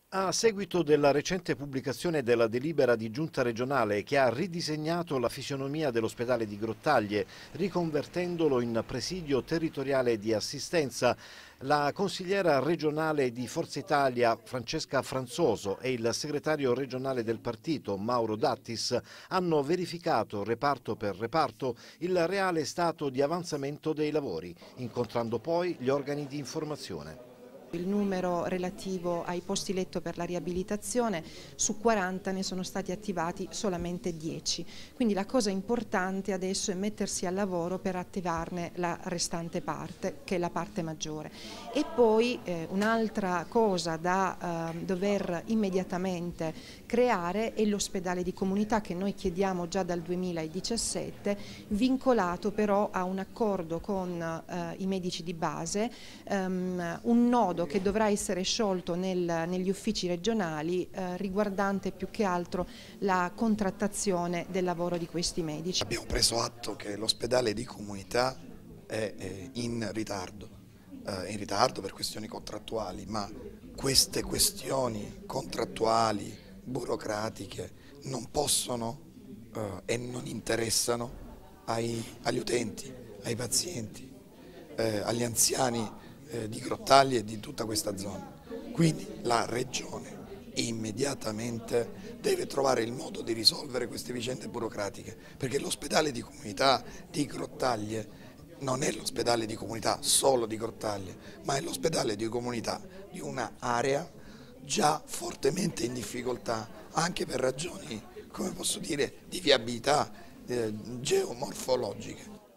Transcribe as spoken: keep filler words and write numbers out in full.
A seguito della recente pubblicazione della delibera di giunta regionale che ha ridisegnato la fisionomia dell'ospedale di Grottaglie, riconvertendolo in presidio territoriale di assistenza, la consigliera regionale di Forza Italia Francesca Franzoso e il segretario regionale del partito Mauro Dattis hanno verificato reparto per reparto il reale stato di avanzamento dei lavori, incontrando poi gli organi di informazione. Il numero relativo ai posti letto per la riabilitazione, su quaranta ne sono stati attivati solamente dieci, quindi la cosa importante adesso è mettersi al lavoro per attivarne la restante parte, che è la parte maggiore. E poi eh, un'altra cosa da eh, dover immediatamente creare è l'ospedale di comunità che noi chiediamo già dal duemiladiciassette, vincolato però a un accordo con eh, i medici di base, um, un nodo che dovrà essere sciolto nel, negli uffici regionali eh, riguardante più che altro la contrattazione del lavoro di questi medici. Abbiamo preso atto che l'ospedale di comunità è, è in ritardo, eh, in ritardo per questioni contrattuali, ma queste questioni contrattuali, burocratiche, non possono eh, e non interessano ai, agli utenti, ai pazienti, eh, agli anziani di Grottaglie e di tutta questa zona. Quindi la Regione immediatamente deve trovare il modo di risolvere queste vicende burocratiche, perché l'ospedale di comunità di Grottaglie non è l'ospedale di comunità solo di Grottaglie, ma è l'ospedale di comunità di un'area già fortemente in difficoltà, anche per ragioni, come posso dire, di viabilità eh, geomorfologiche.